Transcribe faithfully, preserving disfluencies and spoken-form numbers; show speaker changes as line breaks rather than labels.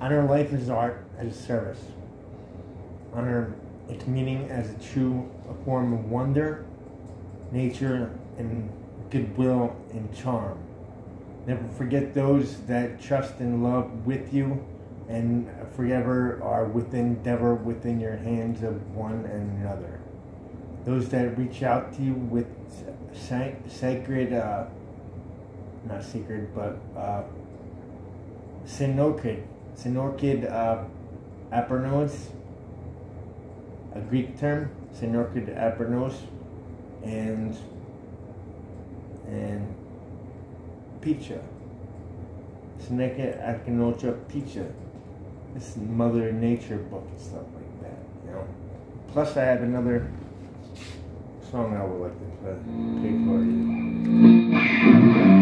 Honor life as art, as a service. Honor its meaning as a true a form of wonder, nature, and goodwill and charm. Never forget those that trust and love with you, and forever are within, endeavor within your hands of one and another. Those that reach out to you with sa sacred, uh, not secret, but uh, synorchid, synorchid uh, apernos, a Greek term, synorchid apernos, and and picha, synorchid apernocha picha. This is Mother Nature book and stuff like that, you know. Plus, I have another song I would like to play for you.